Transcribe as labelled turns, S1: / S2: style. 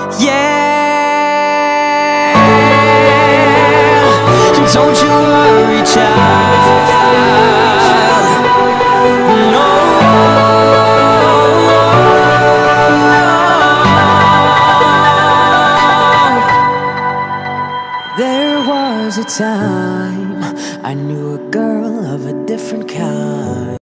S1: Yeah, don't you worry, child. No, there was a time I knew a girl of a different kind.